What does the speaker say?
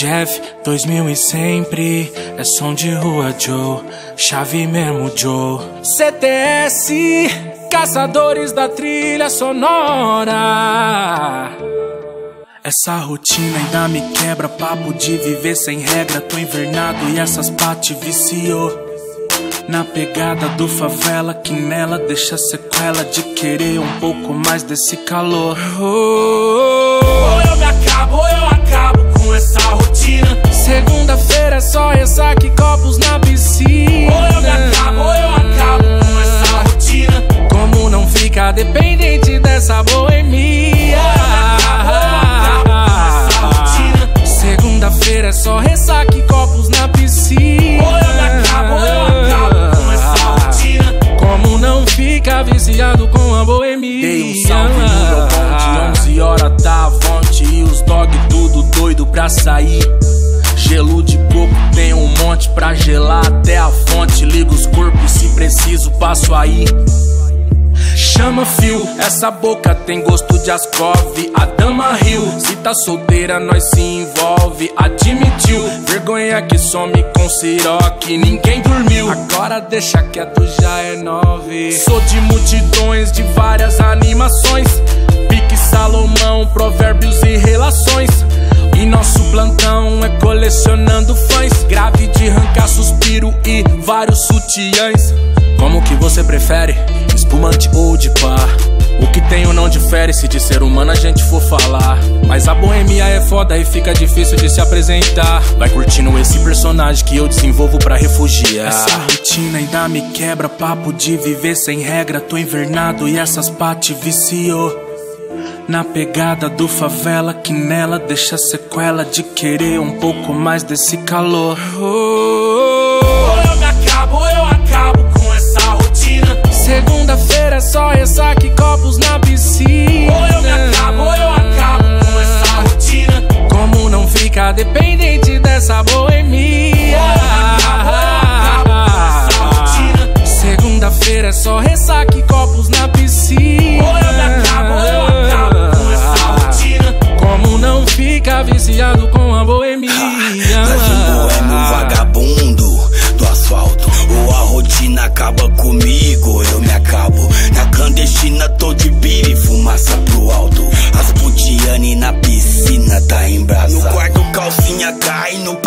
Jeff, 2000 e sempre, é som de rua Joe, chave mesmo Joe. CTS, caçadores da trilha sonora. Essa rotina ainda me quebra, papo de viver sem regra. Tô invernado e essas pate viciou. Na pegada do favela, que nela deixa sequela de querer um pouco mais desse calor. Ou eu me acabo, ou eu acabo com essa rotina. Segunda-feira é só ressaca e copos na piscina. Ou eu me acabo, ou eu acabo com essa rotina. Como não ficar dependente dessa boemia? Segunda-feira é só ressaca e copos na piscina. Ou eu me acabo, ou eu acabo com essa rotina. Como não fica viciado com a boemia? Dei um salve no meu bonde, 11 horas da Avante. E os dog tudo doido pra sair. Gelo de coco tem um monte pra gelar até a fonte. Liga os corpos, se preciso passo aí. Chama fio, essa boca tem gosto de Ascov. A dama riu, se tá solteira nós se envolve. Admitiu, vergonha que some com Ciroc. Ninguém dormiu, agora deixa quieto, já é 9. Sou de multidões, de várias animações. Pique Salomão, provérbios e relações. E nosso plantão é colecionando fãs. Grave de arrancar suspiro e vários sutiãs. Como que você prefere? Espumante ou de pá? O que tenho não difere se de ser humano a gente for falar. Mas a boemia é foda e fica difícil de se apresentar. Vai curtindo esse personagem que eu desenvolvo pra refugiar. Essa rotina ainda me quebra, papo de viver sem regra. Tô invernado e essas pate viciou. Na pegada do favela, que nela deixa sequela de querer um pouco mais desse calor. Ou eu me acabo, ou eu acabo com essa rotina. Segunda-feira é só ressaca e copos na piscina. Ou eu me acabo, ou eu acabo com essa rotina. Como não ficar dependente dessa boemia? Segunda-feira é só ressaca e copos na piscina. Ou eu me acabo, ou eu acabo com essa rotina. Como não fica viciado com a boemia? É meu vagabundo do asfalto. Ou a rotina acaba comigo, eu me acabo. Na clandestina tô de bira e fumaça pro alto. As putiane na piscina tá embrasado. No quarto calcinha cai, no